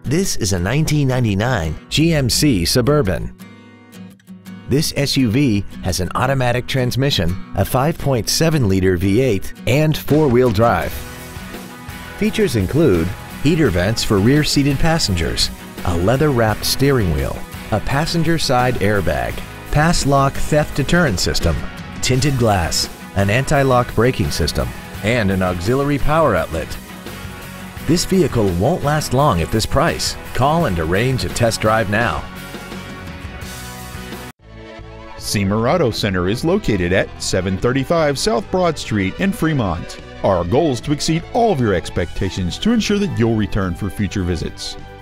This is a 1999 GMC Suburban. This SUV has an automatic transmission, a 5.7-liter V8, and four-wheel drive. Features include heater vents for rear-seated passengers, a leather-wrapped steering wheel, a passenger side airbag, pass-lock theft deterrent system, tinted glass, an anti-lock braking system, and an auxiliary power outlet. This vehicle won't last long at this price. Call and arrange a test drive now. Siemer Auto Center is located at 735 South Broad Street in Fremont. Our goal is to exceed all of your expectations to ensure that you'll return for future visits.